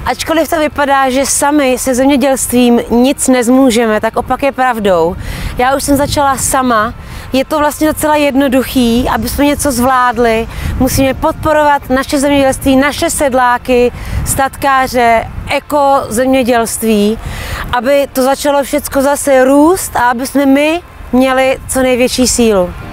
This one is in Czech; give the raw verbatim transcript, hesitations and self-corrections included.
Ačkoliv to vypadá, že sami se zemědělstvím nic nezmůžeme, tak opak je pravdou. Já už jsem začala sama. Je to vlastně docela jednoduchý, aby jsme něco zvládli. Musíme podporovat naše zemědělství, naše sedláky, statkáře, ekozemědělství, aby to začalo všecko zase růst a aby jsme my měli co největší sílu.